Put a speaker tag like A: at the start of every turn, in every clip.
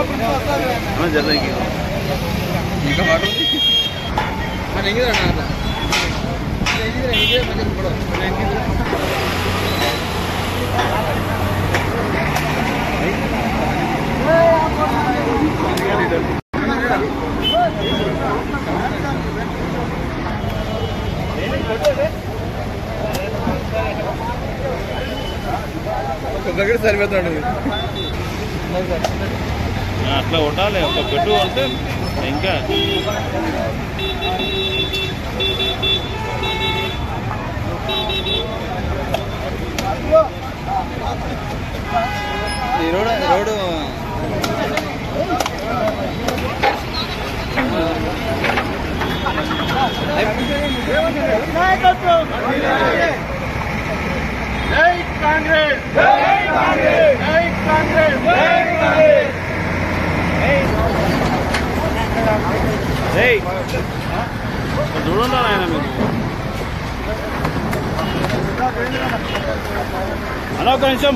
A: దగ్గర సరిపోతాడు
B: అట్లా కొట్టాలి ఒక పెట్టు అంటే ఇంకా
A: ఈ రోడ్డు
C: జై కాంగ్రెస్ జై కాంగ్రెస్ జై కాంగ్రెస్ జై కాంగ్రెస్
B: చూడండి ఆయన మీరు అలా ఒక నిమిషం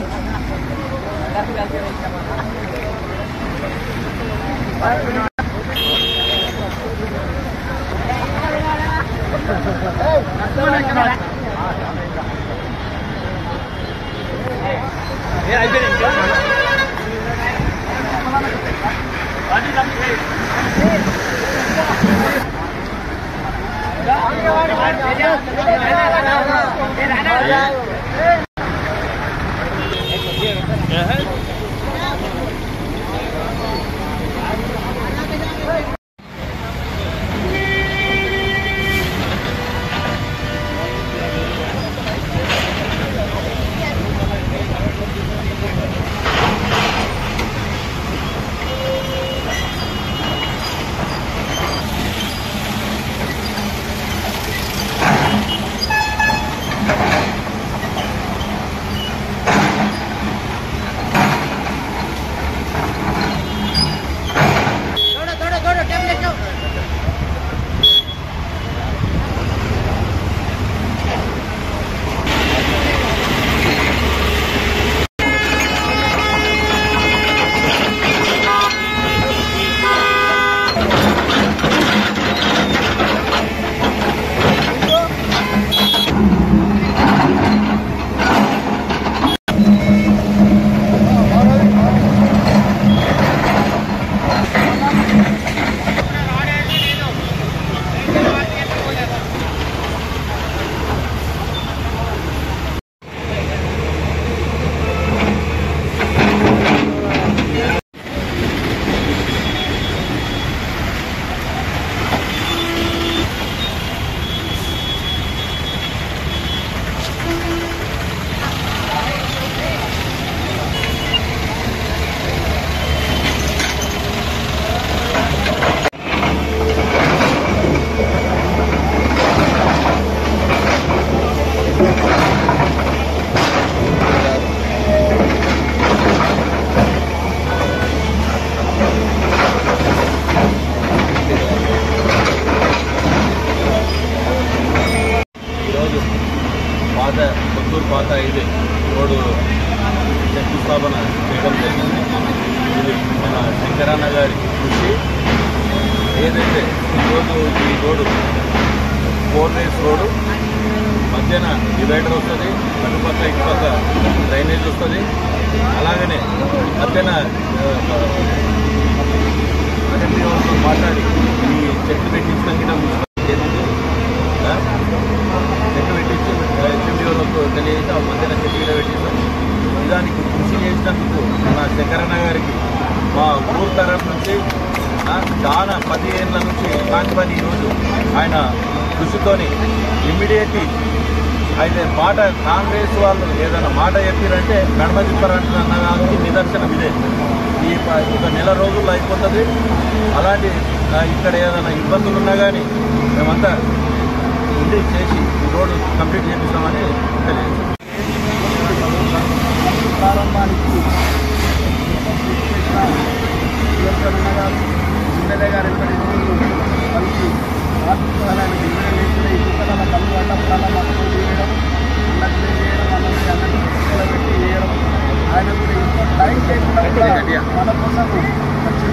A: పాత ఇది రోడ్డు శంకుస్థాపన చేయడం జరిగింది. ఇది మన శంకరన్న గారి కృషి. ఏదైతే ఈరోజు ఈ రోడ్డు 4 లేన్స్ రోడ్డు మధ్యన డివైడర్ వస్తుంది, అటుపక్క ఇటుపక్క డ్రైనేజ్ వస్తుంది. అలాగనే మధ్యన మాట్లాడి ఈ చెట్లు పెట్టించడానికి చెట్లు పెట్టించి ఎస్ఎండిఓలకు తెలియజేసి ఆ మధ్యన చెట్లు కూడా పెట్టిస్తాం. దానికి కృషి చేసినందుకు మన శంకరన్న గారికి మా ఊరు తరఫు నుంచి చాలా 10 ఏళ్ళ నుంచి కాని పని ఈరోజు ఆయన కృషితోని ఇమ్మీడియట్లీ అయితే మాట కాంగ్రెస్ వాళ్ళు ఏదైనా మాట చెప్పారంటే నడమ తిప్పారంటున్న దానికి నిదర్శనం ఇదే. ఈ ఒక నెల రోజుల్లో అయిపోతుంది. అలాంటి ఇక్కడ ఏదైనా ఇబ్బందులు ఉన్నా కానీ మేమంతా ఉండి చేసి ఈ రోడ్డు కంప్లీట్ చేపిస్తామని తెలియదు.
C: ప్రారంభానికి శంకరన్న గారు ఎమ్మెల్యే గారు కలిసి ఆర్థికపరమైన ఇతరుల కలుగుబాట ప్రారంభం చేయడం, అన్నట్లు చేయడం, అన్నట్లు పెట్టి చేయడం, ఆయన కూడా ఇంకో టైం చేయకుండా మన కోసం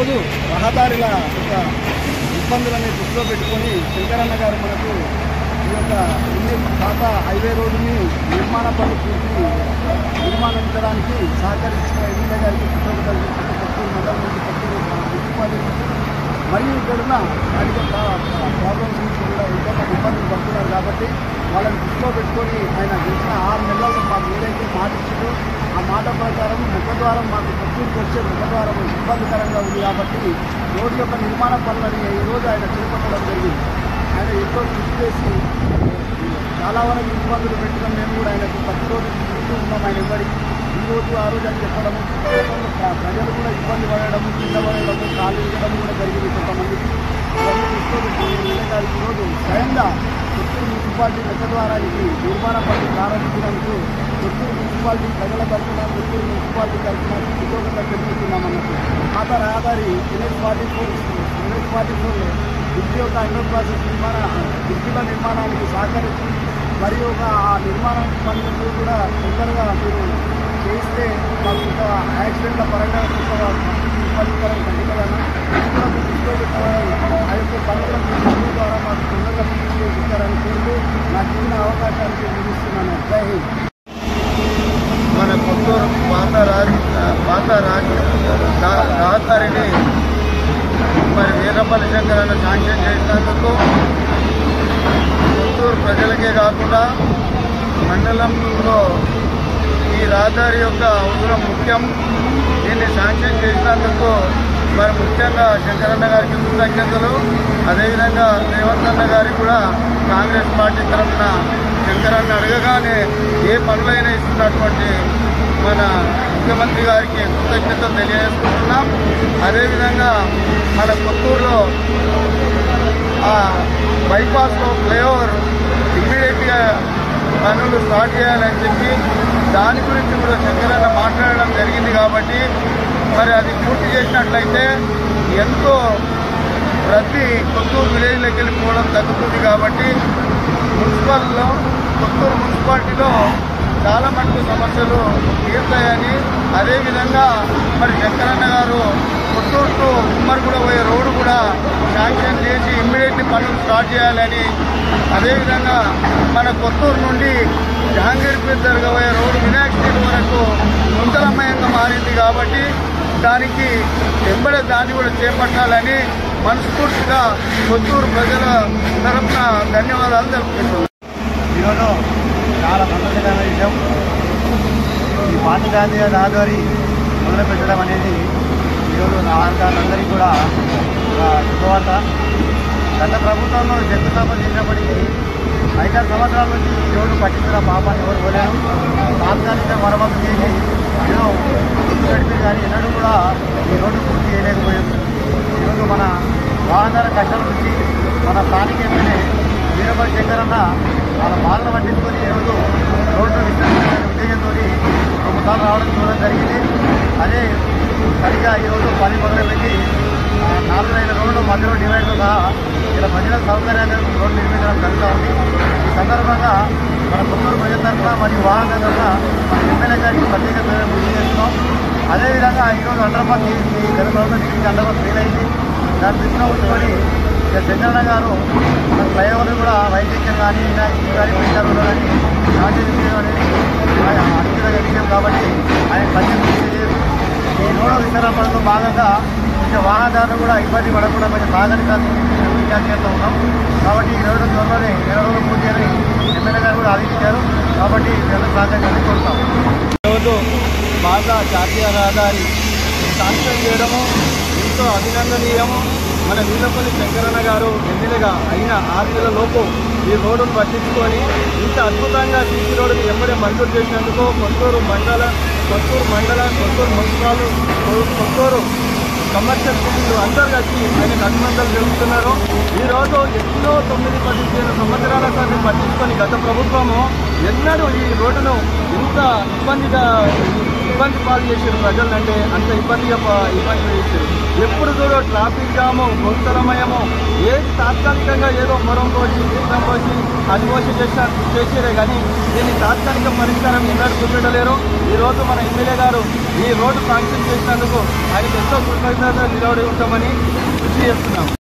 C: ఈరోజు రహదారుల యొక్క ఇబ్బందులని దృష్టిలో పెట్టుకొని శంకరన్న గారు మనకు ఈ యొక్క పాత హైవే రోడ్డుని నిర్మాణ పనులు పూర్తి నిర్మాణించడానికి సహకరించిన ఎమ్మెల్యే గారికి కృతజ్ఞతలు కొత్తూరు మండలం నుంచి కొత్తూరు మున్సిపాలిటీ నుంచి మరియు ఇక్కడున్న అనేక ప్రాబ్లమ్స్ నుంచి కూడా ఎంతోమంది ఇబ్బందులు పడుతున్నారు కాబట్టి వాళ్ళని దృష్టిలో పెట్టుకొని ఆయన గెలిచిన 6 నెలల్లో మాకు ఏదైతే మాట ఇచ్చిందో ఆ మాట ప్రకారం ముఖద్వారం మాకు కొత్తూరుకు వచ్చే ముఖద్వారం ఇబ్బందికరంగా ఉంది కాబట్టి రోడ్డు యొక్క నిర్మాణ పనులని ఈరోజు ఆయన చేపట్టడం జరిగింది. ఆయన ఎంతో కృషి చేసి చాలా వరకు ఇబ్బందులు పెట్టడం మేము కూడా ఆయనకు ప్రతిరోజు తిరుగుతూ ఉన్నాం. ఆయన ఇవ్వడి ఈరోజు ఆ రోజు అని చెప్పడము ప్రజలు కూడా ఇబ్బంది పడడము కింద పడడము కాలు ఇవ్వడం కూడా జరిగింది కొంతమందికి. ఇవన్నీ దృష్టిలో పెట్టుకుని ఎమ్మెల్యే గారు ఈరోజు స్వయంగా కొత్తూరు మున్సిపాలిటీ ముఖద్వారానికి నిర్మాణ పనులు ప్రారంభించినందుకు కొత్తూరు మున్సిపాలిటీ ప్రజల తరఫున కొత్తూరు మున్సిపాలిటీ తరఫున కృతజ్ఞతలు తెలుపుతున్నామన్నట్టు. పాత రహదారి NH44 బ్రిడ్జి యొక్క అండర్ ప్రాసెస్ బ్రిడ్జిల నిర్మాణానికి సహకరించి మరియు ఆ నిర్మాణ పనులకు కూడా తొందరగా మీరు చేస్తే మాకు యాక్సిడెంట్ల పరంగా ఇబ్బందికరం ఖండితలను దృష్టిలో పెట్టుకొని ఆ యొక్క పనులను ద్వారా మాకు తొందరగా పూర్తి చేస్తారని కోరుతూ నాకు ఇచ్చిన అవకాశానికి నిలుస్తున్నాను. జై హింద్.
D: మన కొత్తూరు పాత రహదారిని మరి వీరపల్లి శంకరన్న శాంక్షన్ చేసినందుకు కొత్తూరు ప్రజలకే కాకుండా మండలంలో ఈ రహదారి యొక్క అవసరం ముఖ్యం. దీన్ని శాంక్షన్ చేసినందుకు మరి ముఖ్యంగా శంకరన్న గారికి కృతజ్ఞతలు. అదేవిధంగా రేవంత్ అన్న గారికి కూడా కాంగ్రెస్ పార్టీ తరఫున శంకరన్న అడగగానే ఏ పనులైనా ఇస్తున్నటువంటి మన ముఖ్యమంత్రి గారికి కృతజ్ఞతలు తెలియజేసుకుంటున్నాం. అదేవిధంగా మన కొత్తూరులో బైపాస్లో ఫ్లైఓవర్ ఇమ్మీడియట్గా పనులు స్టార్ట్ చేయాలని చెప్పి దాని గురించి కూడా శంకరన్న మాట్లాడడం జరిగింది. కాబట్టి మరి అది పూర్తి చేసినట్లయితే ఎంతో ప్రతి కొత్తూరు విలేజ్లోకి వెళ్ళిపోవడం తగ్గుతుంది. కాబట్టి కొత్తూరు మున్సిపాలిటీలో చాలా మటుకు సమస్యలు తీరుతాయని, అదేవిధంగా మరి శంకరన్న గారు కొత్తూరు టు ఉమ్మర్గూడ పోయే రోడ్డు కూడా శాంక్షన్ చేసి ఇమ్మీడియట్లీ పనులు స్టార్ట్ చేయాలని, అదేవిధంగా మన కొత్తూరు నుండి జహాంగీర్పేట్ జరగబోయే రోడ్డు వినాయక స్ట్రీట్ వరకు గుంతలమయంగా మారింది. కాబట్టి దానికి వెంబడే దాన్ని కూడా చేపట్టాలని మనస్ఫూర్తిగా కొత్తూరు ప్రజల తరఫున ధన్యవాదాలు తెలుపుతున్నాను.
C: ఈరోజు చాలా సంతోషకరమైన విషయం. ఈ పాత జాతీయ రహదారి మొదలుపెట్టడం అనేది ఈరోజు నాయకులందరికీ కూడా ఒక శుభవార్త. గత ప్రభుత్వంలో శంకుస్థాపన చేసినప్పటికీ 5-6 సంవత్సరాల నుంచి ఈ రోడ్డు పట్టించిన పాపాన్ని ఎవరు పోలేను. తాత్కాలిక మరమ్మతు చేసి ఏదో గడిపి కానీ ఎన్నడూ కూడా ఈ రోడ్డు పూర్తి చేయలేకపోయింది. ఈరోజు మన వాహనాల కష్టం నుంచి మన స్థానిక ఎమ్మెల్యే వీరపల్లి శంకరన్న వాళ్ళ బాధను పట్టించుకొని ఈరోజు రోడ్డు విస్తరించాలనే ఉద్దేశంతో 2 సార్లు రావడం చూడడం జరిగింది. అదే సరిగా ఈరోజు పని మొదలుపెట్టి 4-5 రోడ్లు మధ్యలో డివైడ్తో సహా ఇలా ప్రజల సౌకర్యాన్ని రోడ్డు నిర్మించడం జరుగుతూ ఉంది. ఈ సందర్భంగా మన కొత్తూరు ప్రజల తరఫున మరియు వాహన తరఫున మన ఎమ్మెల్యే గారికి ప్రత్యేక కృషి చేస్తున్నాం. అదేవిధంగా ఈరోజు అండర్పాస్ గత ప్రభుత్వం నిర్మించి అండర్పాస్ ఫెయిల్ అయింది. దాన్ని దృష్టిలో ఉంచుకొని శంకరన్న గారు మన ఫ్లైఓవర్లు కూడా వైద్యం కానీ కానీ పెంచారు కానీ శాంతించడం అనేది అత్యున్నత విషయం. కాబట్టి ఆయన ప్రత్యేక ఈ రోడ్డు విస్తరణ పనుల్లో భాగంగా ఇంకా వాహనదారులు కూడా ఇబ్బంది పడకుండా కొంచెం సహకరించాలని విజ్ఞప్తి చేస్తూ ఉన్నాం. కాబట్టి ఈ రోడ్డు త్వరలోనే 20 రోజులు పూర్తి అని ఎమ్మెల్యే గారు కూడా ఆదేశించారు. కాబట్టి వీళ్ళకి సహకరించాలని కోరుతాం.
D: ఈరోజు పాత జాతీయ రహదారి శాంక్షన్ చేయడము ఎంతో అభినందనీయము. మన వీరపల్లి శంకరన్న గారు ఎమ్మెల్యేగా అయిన 6 నెలల లోపు ఈ రోడ్డును పట్టించుకొని ఇంత అద్భుతంగా సీసీ రోడ్డుని ఎమ్మడే మంజూరు చేసినందుకు కొత్తూరు మండల కొత్తూరు మున్సిపాల్ కొత్తూరు కమర్షియల్ సిటీలు అందరూ కలిసి ఆయనకు అభినందనలు తెలుపుతున్నారు. ఈరోజు ఎన్నో 9-15 సంవత్సరాల సార్లు పట్టించుకొని గత ప్రభుత్వము ఎన్నడూ ఈ రోడ్డును ఇంత ఇబ్బందిగా
C: ఇబ్బంది పాలు చేసారు ప్రజలంటే అంత ఇబ్బంది చేశారు. ఎప్పుడు చూడో ట్రాఫిక్ జాము, గుంతలమయము, ఏది తాత్కాలికంగా ఏదో మొరం కోసి తీర్థం కోసి అది కోసి చేసిరే కానీ దీన్ని తాత్కాలిక పరిష్కారం ఎన్నడూ చూపెట్టలేరు. ఈరోజు మన ఎమ్మెల్యే గారు ఈ రోడ్డు శాంక్షన్ చేసినందుకు ఆయనకు ఎంతో కృతజ్ఞతలు నిలబడి ఉంటామని కృషి చేస్తున్నాం.